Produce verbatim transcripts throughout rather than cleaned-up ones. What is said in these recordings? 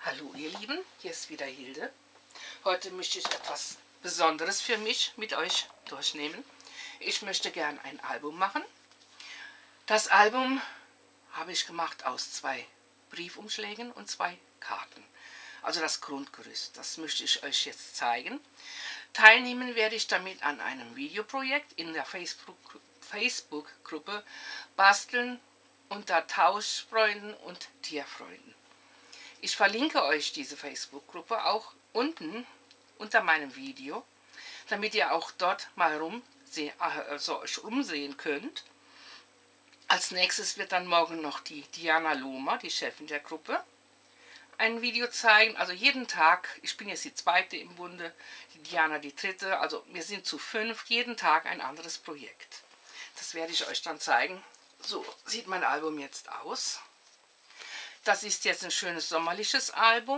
Hallo ihr Lieben, hier ist wieder Hilde. Heute möchte ich etwas Besonderes für mich mit euch durchnehmen. Ich möchte gern ein Album machen. Das Album habe ich gemacht aus zwei Briefumschlägen und zwei Karten. Also das Grundgerüst, das möchte ich euch jetzt zeigen. Teilnehmen werde ich damit an einem Videoprojekt in der Facebook, Facebook-Gruppe Basteln unter Tauschfreunden und Tierfreunden. Ich verlinke euch diese Facebook-Gruppe auch unten unter meinem Video, damit ihr auch dort mal rumsehen, also euch umsehen könnt. Als nächstes wird dann morgen noch die Diana Lohmer, die Chefin der Gruppe, ein Video zeigen. Also jeden Tag, ich bin jetzt die zweite im Bunde, die Diana die dritte, also wir sind zu fünf, jeden Tag ein anderes Projekt. Das werde ich euch dann zeigen. So sieht mein Album jetzt aus. Das ist jetzt ein schönes sommerliches Album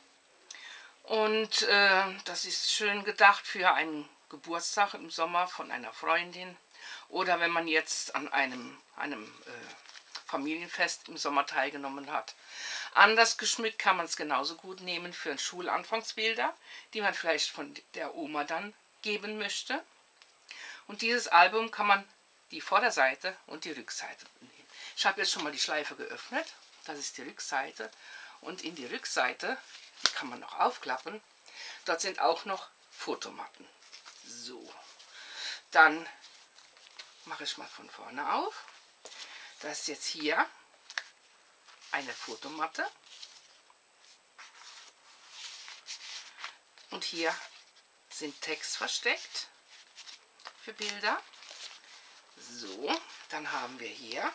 und äh, das ist schön gedacht für einen Geburtstag im Sommer von einer Freundin oder wenn man jetzt an einem, einem äh, Familienfest im Sommer teilgenommen hat. Anders geschmückt kann man es genauso gut nehmen für ein Schulanfangsbilder, die man vielleicht von der Oma dann geben möchte. Und dieses Album kann man die Vorderseite und die Rückseite nehmen. Ich habe jetzt schon mal die Schleife geöffnet. Das ist die Rückseite und in die Rückseite, die kann man noch aufklappen, dort sind auch noch Fotomatten. So, dann mache ich mal von vorne auf. Das ist jetzt hier eine Fotomatte und hier sind Text versteckt für Bilder. So, dann haben wir hier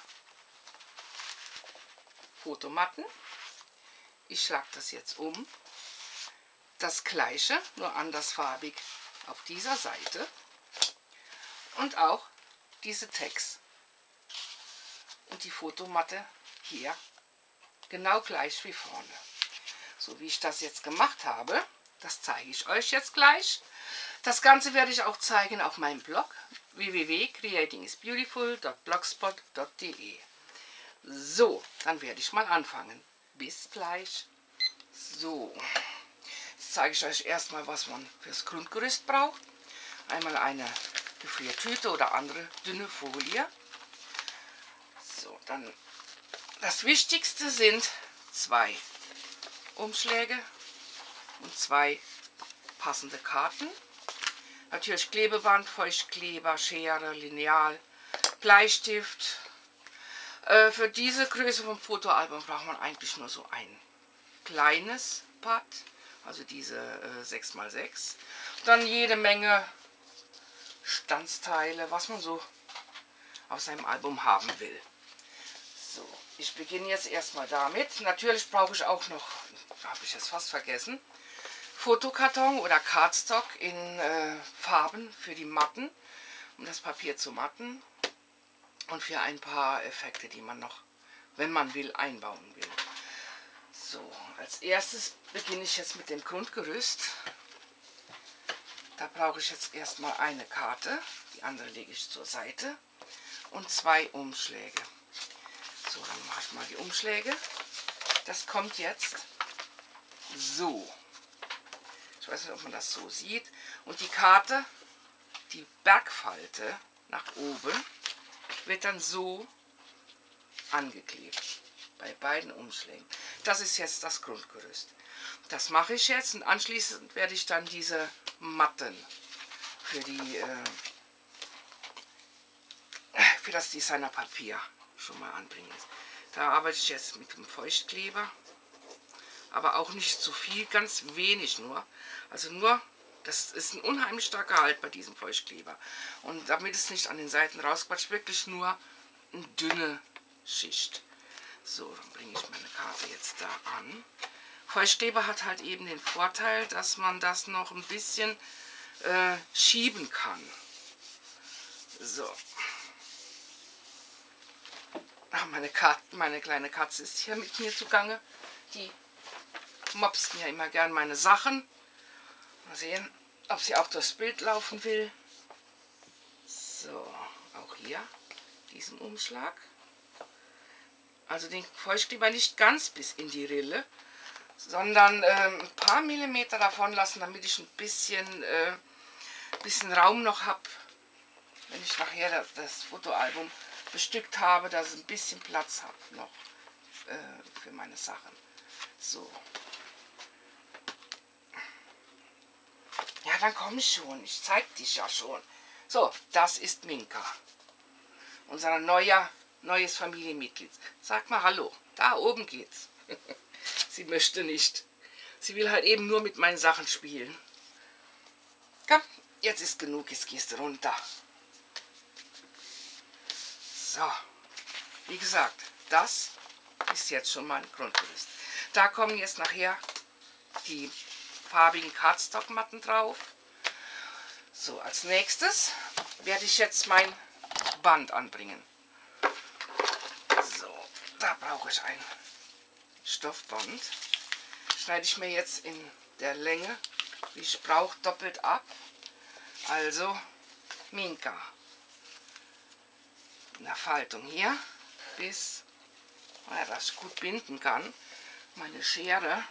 Fotomatten. Ich schlage das jetzt um. Das gleiche, nur andersfarbig auf dieser Seite. Und auch diese Text. Und die Fotomatte hier genau gleich wie vorne. So wie ich das jetzt gemacht habe, das zeige ich euch jetzt gleich. Das Ganze werde ich auch zeigen auf meinem Blog w w w punkt creating is beautiful punkt blogspot punkt de. So, dann werde ich mal anfangen. Bis gleich. So, jetzt zeige ich euch erstmal, was man fürs Grundgerüst braucht. Einmal eine Gefriertüte oder andere dünne Folie. So, dann das Wichtigste sind zwei Umschläge und zwei passende Karten. Natürlich Klebeband, Feuchtkleber, Schere, Lineal, Bleistift. Für diese Größe vom Fotoalbum braucht man eigentlich nur so ein kleines Pad, also diese äh, sechs mal sechs. Dann jede Menge Standsteile, was man so auf seinem Album haben will. So, ich beginne jetzt erstmal damit. Natürlich brauche ich auch noch, habe ich jetzt fast vergessen, Fotokarton oder Cardstock in äh, Farben für die Matten, um das Papier zu matten. Und für ein paar Effekte, die man noch, wenn man will, einbauen will. So, als erstes beginne ich jetzt mit dem Grundgerüst. Da brauche ich jetzt erstmal eine Karte, die andere lege ich zur Seite und zwei Umschläge. So, dann mache ich mal die Umschläge. Das kommt jetzt so. Ich weiß nicht, ob man das so sieht. Und die Karte, die Bergfalte nach oben, wird dann so angeklebt bei beiden Umschlägen. Das ist jetzt das Grundgerüst. Das mache ich jetzt und anschließend werde ich dann diese Matten für die äh, für das Designerpapier schon mal anbringen. Da arbeite ich jetzt mit dem Feuchtkleber, aber auch nicht zu viel, ganz wenig nur. Also nur, das ist ein unheimlich starker Halt bei diesem Feuchtkleber. Und damit es nicht an den Seiten rausquatscht, wirklich nur eine dünne Schicht. So, dann bringe ich meine Karte jetzt da an. Feuchtkleber hat halt eben den Vorteil, dass man das noch ein bisschen äh, schieben kann. So. Ach, meine, Karte, meine kleine Katze ist hier mit mir zugange. Die mopst mir immer gern meine Sachen. Mal sehen, ob sie auch durchs Bild laufen will. So, auch hier diesen Umschlag. Also den Feuchtkleber nicht ganz bis in die Rille, sondern äh, ein paar Millimeter davon lassen, damit ich ein bisschen, äh, bisschen Raum noch habe, wenn ich nachher das, das Fotoalbum bestückt habe, dass ich ein bisschen Platz habe noch äh, für meine Sachen. So. Ja, dann komm schon, ich zeig dich ja schon. So, das ist Minka, unser neuer, neues Familienmitglied. Sag mal Hallo, da oben geht's. Sie möchte nicht. Sie will halt eben nur mit meinen Sachen spielen. Komm, jetzt ist genug, jetzt gehst du runter. So, wie gesagt, das ist jetzt schon mein Grundgerüst. Da kommen jetzt nachher die farbigen Cardstock-Matten drauf. So, als nächstes werde ich jetzt mein Band anbringen. So, da brauche ich ein Stoffband. Schneide ich mir jetzt in der Länge, wie ich brauche, doppelt ab. Also Minka. In der Faltung hier, bis, ja, dass ich gut binden kann. Meine Schere.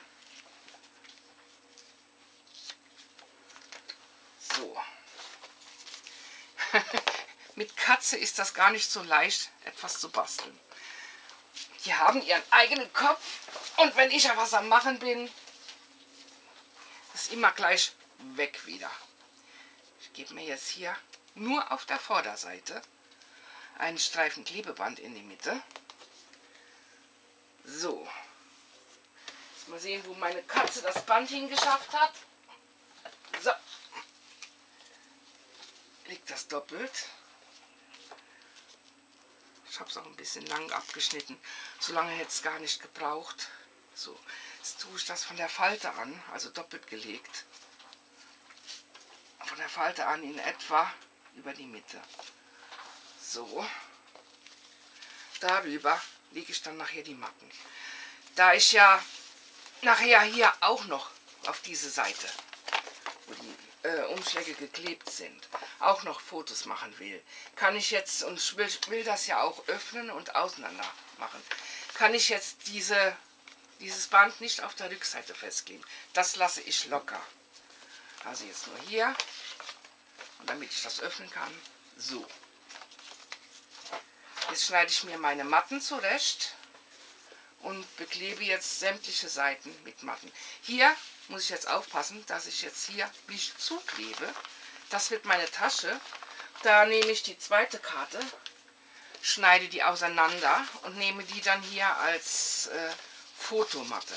So. Mit Katze ist das gar nicht so leicht, etwas zu basteln. Die haben ihren eigenen Kopf und wenn ich ja was am Machen bin, ist immer gleich weg wieder. Ich gebe mir jetzt hier nur auf der Vorderseite einen Streifen Klebeband in die Mitte. So. Jetzt mal sehen, wo meine Katze das Band hingeschafft hat. So. Liegt das doppelt. Ich habe es auch ein bisschen lang abgeschnitten. So lange hätte es gar nicht gebraucht. So, jetzt tue ich das von der Falte an, also doppelt gelegt. Von der Falte an in etwa über die Mitte. So. Darüber lege ich dann nachher die Matten. Da ich ja nachher hier auch noch auf diese Seite, wo die äh, Umschläge geklebt sind, auch noch Fotos machen will, kann ich jetzt, und ich will, will das ja auch öffnen und auseinander machen, kann ich jetzt diese, dieses Band nicht auf der Rückseite festkleben. Das lasse ich locker. Also jetzt nur hier, und damit ich das öffnen kann, so. Jetzt schneide ich mir meine Matten zurecht und beklebe jetzt sämtliche Seiten mit Matten. Hier muss ich jetzt aufpassen, dass ich jetzt hier nicht zuklebe. Das wird meine Tasche. Da nehme ich die zweite Karte, schneide die auseinander und nehme die dann hier als äh, Fotomatte.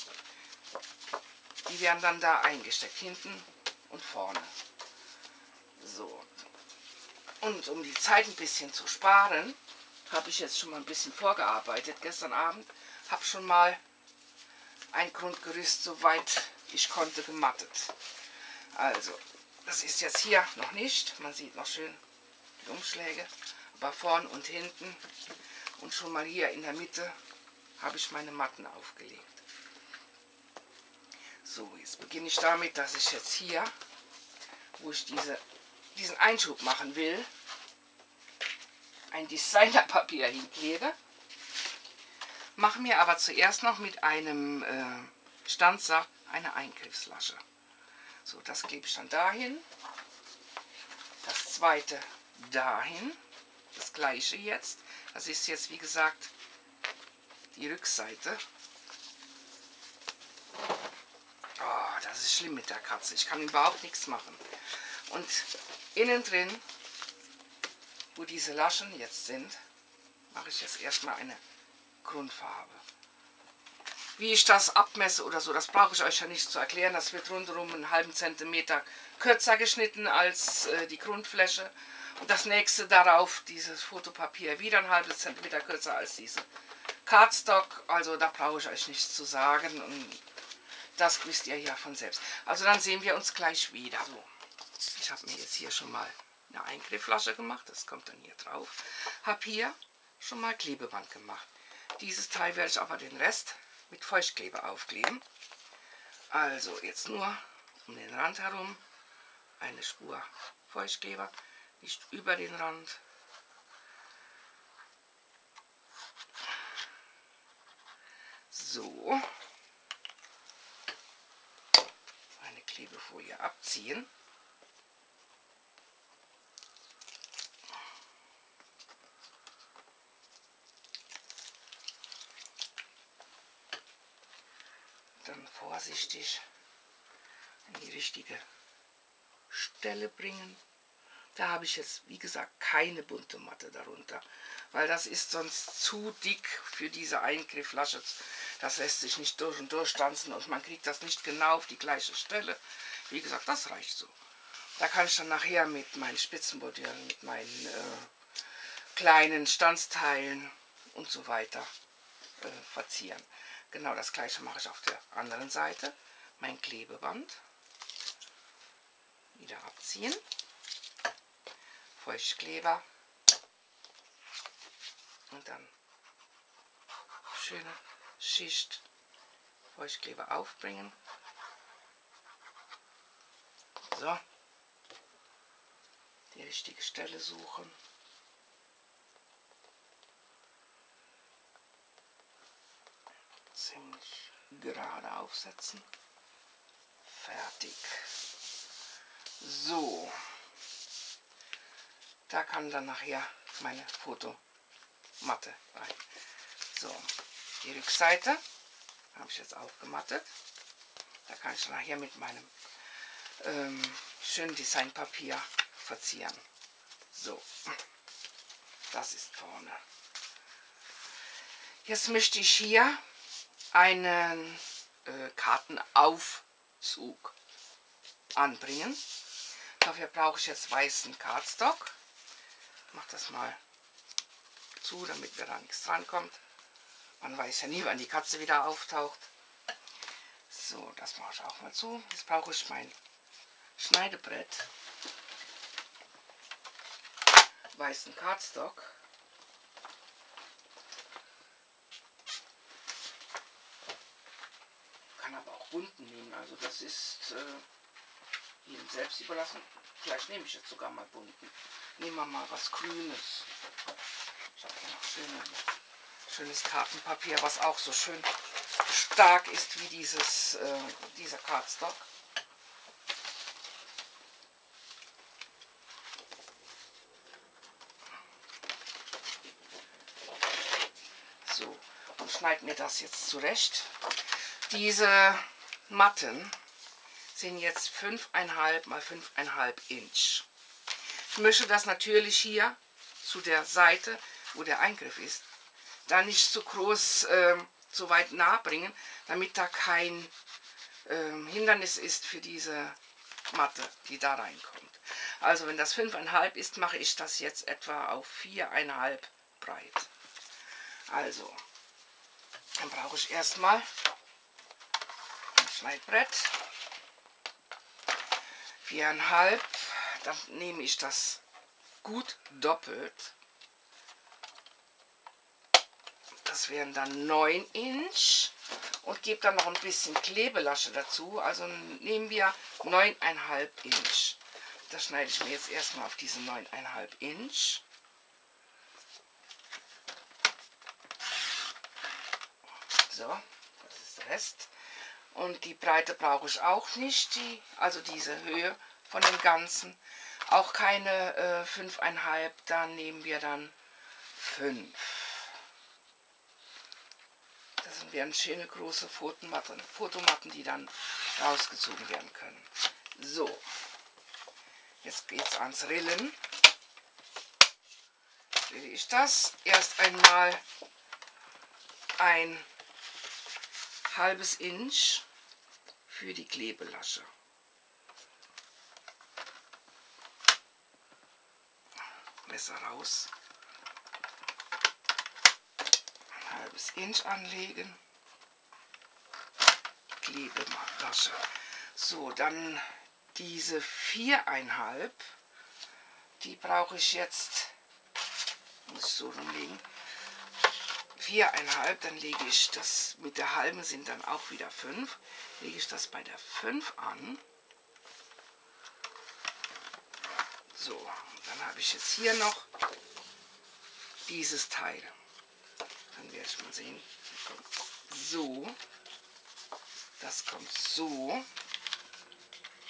Die werden dann da eingesteckt, hinten und vorne. So. Und um die Zeit ein bisschen zu sparen, habe ich jetzt schon mal ein bisschen vorgearbeitet. Gestern Abend habe schon mal ein Grundgerüst, soweit ich konnte, gemattet. Also, das ist jetzt hier noch nicht. Man sieht noch schön die Umschläge, aber vorn und hinten und schon mal hier in der Mitte habe ich meine Matten aufgelegt. So, jetzt beginne ich damit, dass ich jetzt hier, wo ich diese, diesen Einschub machen will, ein Designerpapier hinklebe. Mache mir aber zuerst noch mit einem äh, Stanzer eine Eingriffslasche. So, das klebe ich dann dahin. Das zweite dahin. Das gleiche jetzt. Das ist jetzt, wie gesagt, die Rückseite. Oh, das ist schlimm mit der Katze. Ich kann überhaupt nichts machen. Und innen drin, wo diese Laschen jetzt sind, mache ich jetzt erstmal eine Grundfarbe. Wie ich das abmesse oder so, das brauche ich euch ja nicht zu erklären. Das wird rundherum einen halben Zentimeter kürzer geschnitten als äh, die Grundfläche. Und das nächste darauf, dieses Fotopapier, wieder ein halbes Zentimeter kürzer als diese Cardstock. Also da brauche ich euch nichts zu sagen. Und das wisst ihr ja von selbst. Also dann sehen wir uns gleich wieder. So, ich habe mir jetzt hier schon mal eine Eingrifflasche gemacht. Das kommt dann hier drauf. Habe hier schon mal Klebeband gemacht. Dieses Teil werde ich aber den Rest mit Feuchtkleber aufkleben. Also jetzt nur um den Rand herum eine Spur Feuchtkleber, nicht über den Rand. So. Klebefolie abziehen. Dann vorsichtig in die richtige Stelle bringen. Da habe ich jetzt, wie gesagt, keine bunte Matte darunter, weil das ist sonst zu dick für diese Eingrifflasche. Das lässt sich nicht durch und durch tanzen und man kriegt das nicht genau auf die gleiche Stelle. Wie gesagt, das reicht so. Da kann ich dann nachher mit meinen Spitzenbordüren, mit meinen äh, kleinen Stanzteilen und so weiter äh, verzieren. Genau das gleiche mache ich auf der anderen Seite. Mein Klebeband wieder abziehen. Feuchtkleber und dann schöne Schicht Feuchtkleber aufbringen. So, die richtige Stelle suchen. Ziemlich gerade aufsetzen. Fertig. So. Da kann dann nachher meine Fotomatte rein. So, die Rückseite habe ich jetzt aufgemattet. Da kann ich nachher mit meinem ähm, schönen Designpapier verzieren. So, das ist vorne. Jetzt möchte ich hier einen äh, Kartenaufzug anbringen. Dafür brauche ich jetzt weißen Cardstock. Ich mache das mal zu, damit mir da nichts dran kommt. Man weiß ja nie, wann die Katze wieder auftaucht. So, das mache ich auch mal zu. Jetzt brauche ich mein Schneidebrett. Weißen Cardstock. Kann aber auch bunten nehmen. Also das ist äh, jedem selbst überlassen. Vielleicht nehme ich jetzt sogar mal bunten. Nehmen wir mal was Grünes. Ich habe hier noch schöne, schönes Kartenpapier, was auch so schön stark ist wie dieses, äh, dieser Cardstock. So, und schneide mir das jetzt zurecht. Diese Matten sind jetzt fünf Komma fünf mal fünf Komma fünf Inch. Ich möchte das natürlich hier zu der Seite, wo der Eingriff ist, da nicht so groß, äh, so weit nah bringen, damit da kein äh, Hindernis ist für diese Matte, die da reinkommt. Also wenn das fünf Komma fünf ist, mache ich das jetzt etwa auf vier Komma fünf breit. Also, dann brauche ich erstmal ein Schneidbrett. vier Komma fünf. Dann nehme ich das gut doppelt. Das wären dann neun Inch und gebe dann noch ein bisschen Klebelasche dazu. Also nehmen wir neun Komma fünf Inch. Das schneide ich mir jetzt erstmal auf diese neun Komma fünf Inch. So, das ist der Rest. Und die Breite brauche ich auch nicht, die, also diese Höhe von dem Ganzen. Auch keine äh, fünf Komma fünf, da nehmen wir dann fünf. Das sind werden schöne große Fotomatten, Fotomatten, die dann rausgezogen werden können. So, jetzt geht es ans Rillen. Rille ich das erst einmal ein halbes Inch für die Klebelasche. Messer raus. Ein halbes Inch anlegen. Klebelasche. So, dann diese vier Komma fünf. Die brauche ich jetzt. Muss ich so rumlegen. vier Komma fünf, dann lege ich das mit der halben sind dann auch wieder fünf. Lege ich das bei der fünf an. So, dann habe ich jetzt hier noch dieses Teil. Dann werde ich mal sehen, das kommt so, das kommt so.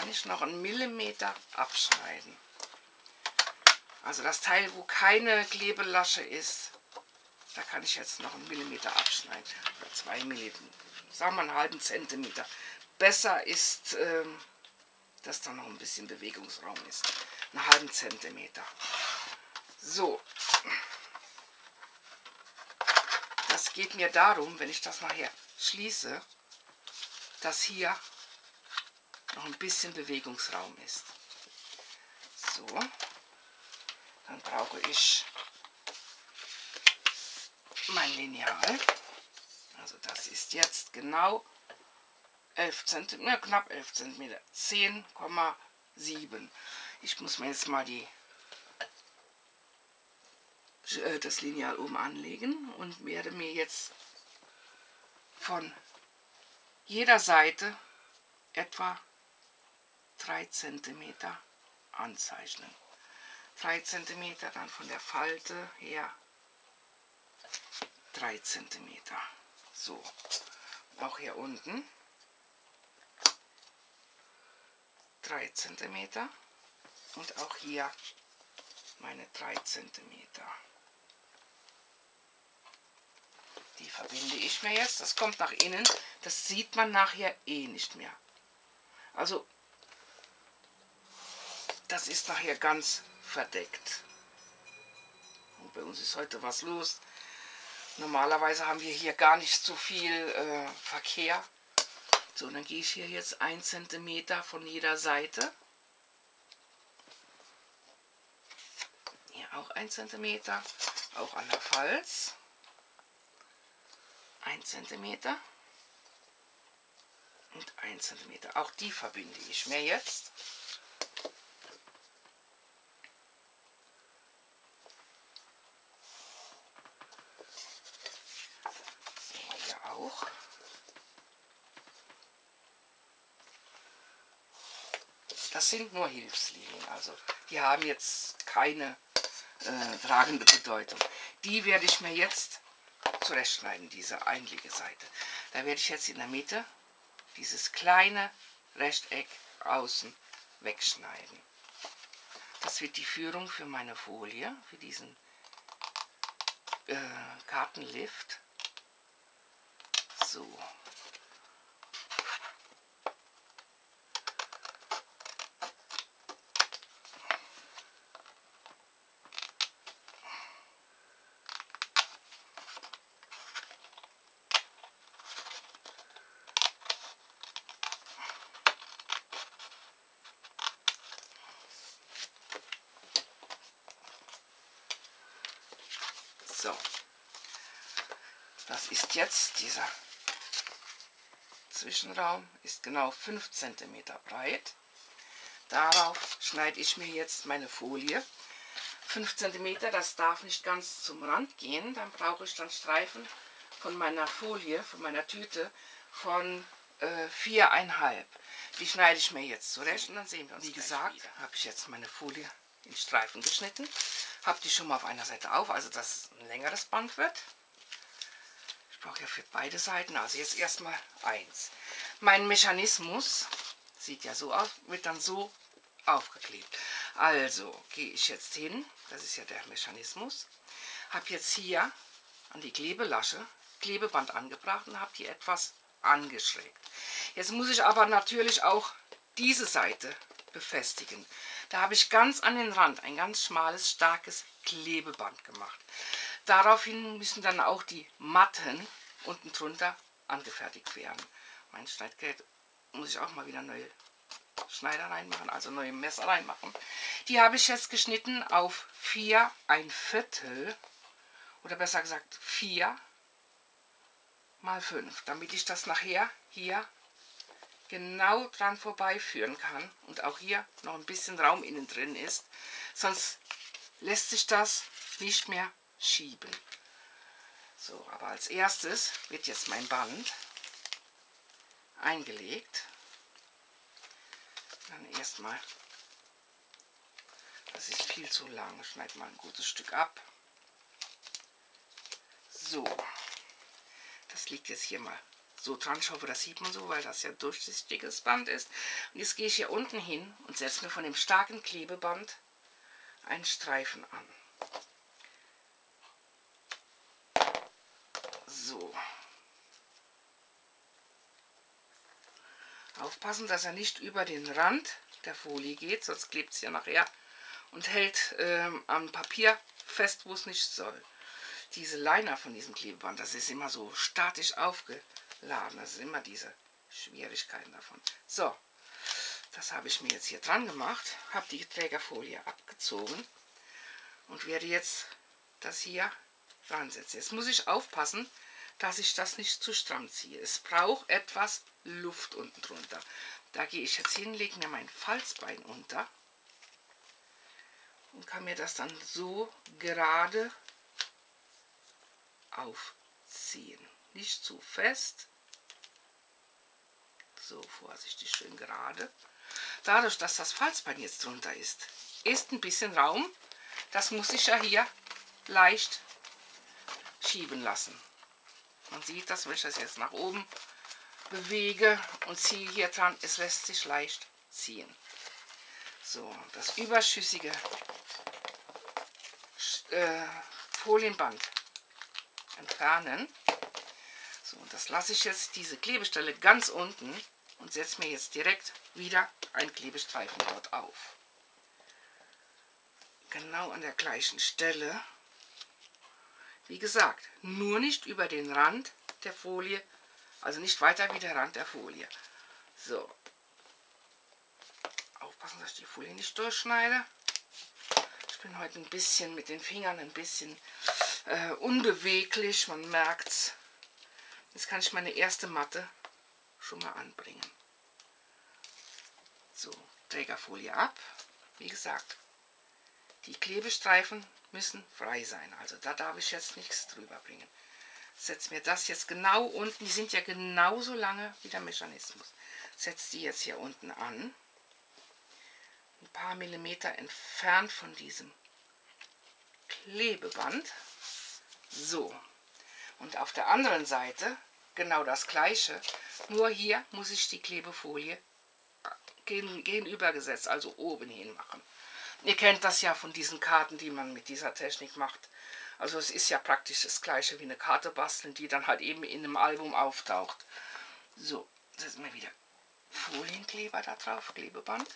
kann ich noch einen Millimeter abschneiden. Also das Teil, wo keine Klebelasche ist, da kann ich jetzt noch einen Millimeter abschneiden. Oder zwei Millimeter, sagen wir einen halben Zentimeter. Besser ist, ähm, dass da noch ein bisschen Bewegungsraum ist. Einen halben Zentimeter. So. Das geht mir darum, wenn ich das nachher schließe, dass hier noch ein bisschen Bewegungsraum ist. So. Dann brauche ich mein Lineal. Also das ist jetzt genau elf Zentimeter, knapp elf Zentimeter, zehn Komma sieben. Ich muss mir jetzt mal die, äh, das Lineal oben anlegen und werde mir jetzt von jeder Seite etwa drei Zentimeter anzeichnen. drei Zentimeter, dann von der Falte her drei Zentimeter. So, auch hier unten drei Zentimeter und auch hier meine drei Zentimeter. Die verbinde ich mir jetzt. Das kommt nach innen. Das sieht man nachher eh nicht mehr. Also das ist nachher ganz verdeckt. Und bei uns ist heute was los. Normalerweise haben wir hier gar nicht so viel äh, Verkehr. So, dann gehe ich hier jetzt ein Zentimeter von jeder Seite. Hier auch ein Zentimeter, auch an der Falz. ein Zentimeter und ein Zentimeter. Auch die verbinde ich mir jetzt. So, hier auch. Das sind nur Hilfslinien, also die haben jetzt keine äh, tragende Bedeutung. Die werde ich mir jetzt zurechtschneiden, diese Einlegeseite. Da werde ich jetzt in der Mitte dieses kleine Rechteck außen wegschneiden. Das wird die Führung für meine Folie, für diesen äh, Kartenlift. So. So, das ist jetzt, dieser Zwischenraum ist genau fünf Zentimeter breit. Darauf schneide ich mir jetzt meine Folie. fünf Zentimeter, das darf nicht ganz zum Rand gehen. Dann brauche ich dann Streifen von meiner Folie, von meiner Tüte, von äh, vier Komma fünf. Die schneide ich mir jetzt zurecht und dann sehen wir uns. Wie gesagt, habe ich jetzt meine Folie in Streifen geschnitten. Habe die schon mal auf einer Seite auf, also dass es ein längeres Band wird. Ich brauche ja für beide Seiten, also jetzt erstmal eins. Mein Mechanismus sieht ja so aus, wird dann so aufgeklebt. Also gehe ich jetzt hin, das ist ja der Mechanismus, habe jetzt hier an die Klebelasche Klebeband angebracht und habe die etwas angeschrägt. Jetzt muss ich aber natürlich auch diese Seite befestigen. Da habe ich ganz an den Rand ein ganz schmales, starkes Klebeband gemacht. Daraufhin müssen dann auch die Matten unten drunter angefertigt werden. Mein Schneidgerät muss ich auch mal wieder neue Schneider reinmachen, also neue Messer reinmachen. Die habe ich jetzt geschnitten auf vier ein Viertel oder besser gesagt vier mal fünf, damit ich das nachher hier genau dran vorbeiführen kann und auch hier noch ein bisschen Raum innen drin ist, sonst lässt sich das nicht mehr schieben. So, aber als erstes wird jetzt mein Band eingelegt. Dann erstmal, das ist viel zu lang, schneide mal ein gutes Stück ab. So, das liegt jetzt hier mal so dran. Ich hoffe, das sieht man so, weil das ja durchsichtiges Band ist. Und jetzt gehe ich hier unten hin und setze mir von dem starken Klebeband einen Streifen an. So. Aufpassen, dass er nicht über den Rand der Folie geht, sonst klebt es ja nachher und hält ähm, am Papier fest, wo es nicht soll. Diese Liner von diesem Klebeband, das ist immer so statisch aufgeladen. Das ist immer diese Schwierigkeiten davon. So, das habe ich mir jetzt hier dran gemacht, habe die Trägerfolie abgezogen und werde jetzt das hier dran setzen. Jetzt muss ich aufpassen, dass ich das nicht zu stramm ziehe. Es braucht etwas Luft unten drunter. Da gehe ich jetzt hin, lege mir mein Falzbein unter und kann mir das dann so gerade aufziehen. Nicht zu fest. So, vorsichtig, schön gerade. Dadurch, dass das Falzbein jetzt drunter ist, ist ein bisschen Raum. Das muss ich ja hier leicht schieben lassen. Man sieht das, wenn ich das jetzt nach oben bewege und ziehe hier dran, es lässt sich leicht ziehen. So, das überschüssige äh, Folienband entfernen. So, und das lasse ich jetzt, diese Klebestelle ganz unten, und setze mir jetzt direkt wieder einen Klebestreifen dort auf. Genau an der gleichen Stelle. Wie gesagt, nur nicht über den Rand der Folie, also nicht weiter wie der Rand der Folie. So. Aufpassen, dass ich die Folie nicht durchschneide. Ich bin heute ein bisschen mit den Fingern ein bisschen äh, unbeweglich, man merkt es. Jetzt kann ich meine erste Matte schon mal anbringen. So, Trägerfolie ab. Wie gesagt, die Klebestreifen müssen frei sein. Also da darf ich jetzt nichts drüber bringen. Setze mir das jetzt genau unten. Die sind ja genauso lange wie der Mechanismus. Setze die jetzt hier unten an. Ein paar Millimeter entfernt von diesem Klebeband. So. Und auf der anderen Seite genau das gleiche. Nur hier muss ich die Klebefolie gegenübergesetzt, also oben hin machen. Ihr kennt das ja von diesen Karten, die man mit dieser Technik macht. Also es ist ja praktisch das gleiche wie eine Karte basteln, die dann halt eben in einem Album auftaucht. So, setzen wir wieder Folienkleber da drauf, Klebeband.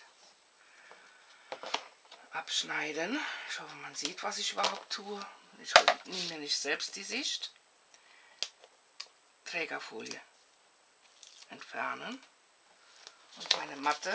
Abschneiden. Ich hoffe, man sieht, was ich überhaupt tue. Ich nehme mir nicht selbst die Sicht. Trägerfolie entfernen. Und meine Matte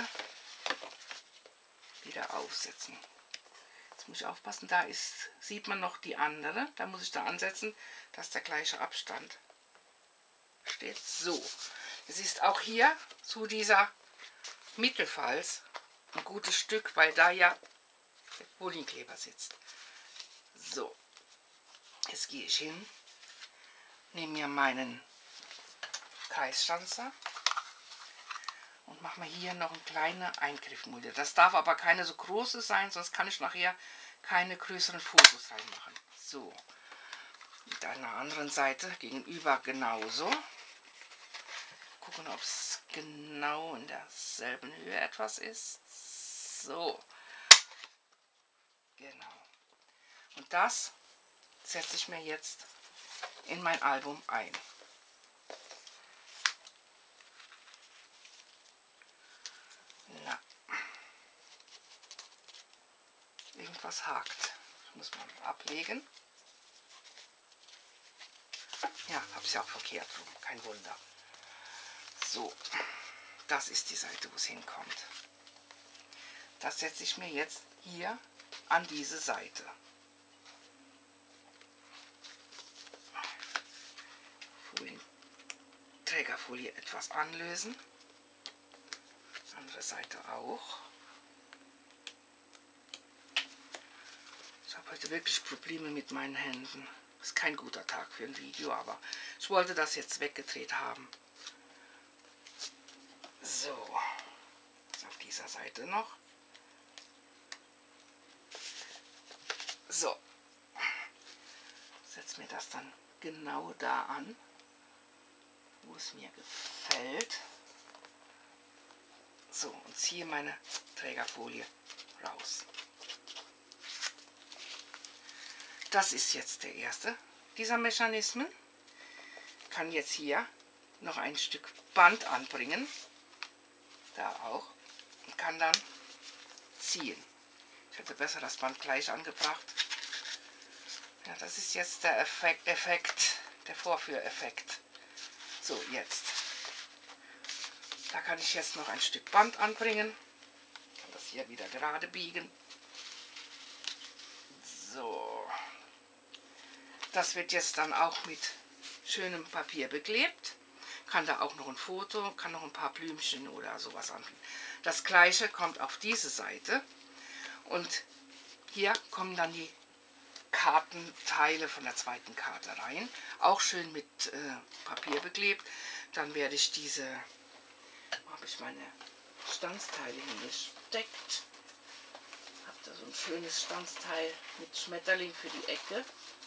wieder aufsetzen. Jetzt muss ich aufpassen, da ist, sieht man noch die andere. Da muss ich da ansetzen, dass der gleiche Abstand steht. So, es ist auch hier zu dieser Mittelfalz ein gutes Stück, weil da ja der Folienkleber sitzt. So, jetzt gehe ich hin, nehme mir meinen Kreisstanzer und mache mir hier noch eine kleine Eingriffmulde. Das darf aber keine so große sein, sonst kann ich nachher keine größeren Fotos reinmachen. So, mit einer anderen Seite gegenüber genauso. Gucken, ob es genau in derselben Höhe etwas ist. So, genau. Und das setze ich mir jetzt in mein Album ein. Na, irgendwas hakt. Das muss man ablegen. Ja, habe es ja auch verkehrt rum, kein Wunder. So, das ist die Seite, wo es hinkommt. Das setze ich mir jetzt hier an diese Seite. Folien, Trägerfolie etwas anlösen. Andere Seite auch. Ich habe heute wirklich Probleme mit meinen Händen. Ist kein guter Tag für ein Video, aber ich wollte das jetzt weggedreht haben. So, auf dieser Seite noch. So, setze mir das dann genau da an, wo es mir gefällt. So, und ziehe meine Trägerfolie raus. Das ist jetzt der erste dieser Mechanismen. Ich kann jetzt hier noch ein Stück Band anbringen. Da auch. Und kann dann ziehen. Ich hätte besser das Band gleich angebracht. Ja, das ist jetzt der Effekt, Effekt, der Vorführeffekt. So, jetzt. Da kann ich jetzt noch ein Stück Band anbringen. Ich kann das hier wieder gerade biegen. So. Das wird jetzt dann auch mit schönem Papier beklebt. Kann da auch noch ein Foto, kann noch ein paar Blümchen oder sowas anbringen. Das gleiche kommt auf diese Seite. Und hier kommen dann die Kartenteile von der zweiten Karte rein. Auch schön mit äh, Papier beklebt. Dann werde ich diese, wo habe ich meine Stanzteile hingesteckt. Habe da so ein schönes Stanzteil mit Schmetterling für die Ecke.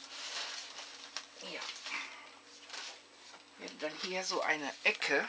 Ja. Werde dann hier so eine Ecke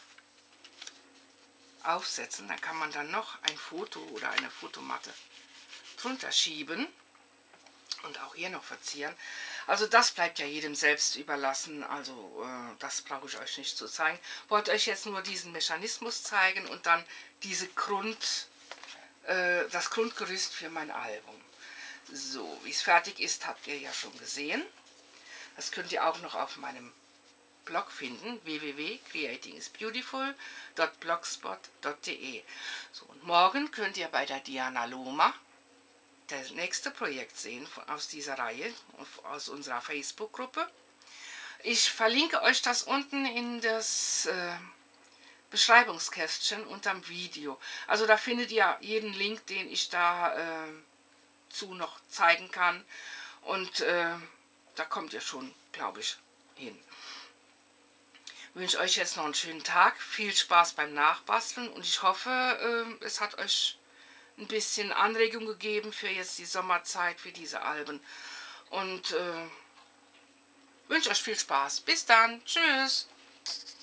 aufsetzen. Da kann man dann noch ein Foto oder eine Fotomatte drunter schieben und auch hier noch verzieren. Also das bleibt ja jedem selbst überlassen, also äh, das brauche ich euch nicht zu zeigen. Wollte euch jetzt nur diesen Mechanismus zeigen und dann diese Grund, äh, das Grundgerüst für mein Album. So, wie es fertig ist, habt ihr ja schon gesehen. Das könnt ihr auch noch auf meinem Blog finden, w w w punkt creating is beautiful punkt blogspot punkt de. So, und morgen könnt ihr bei der Diana Loma das nächste Projekt sehen aus dieser Reihe, aus unserer Facebook-Gruppe. Ich verlinke euch das unten in das äh, Beschreibungskästchen unterm Video. Also da findet ihr jeden Link, den ich da äh, zu noch zeigen kann. Und äh, da kommt ihr schon, glaube ich, hin. Ich wünsche euch jetzt noch einen schönen Tag, viel Spaß beim Nachbasteln und ich hoffe, äh, es hat euch ein bisschen Anregung gegeben für jetzt die Sommerzeit, für diese Alben. Und äh, wünsche euch viel Spaß. Bis dann. Tschüss.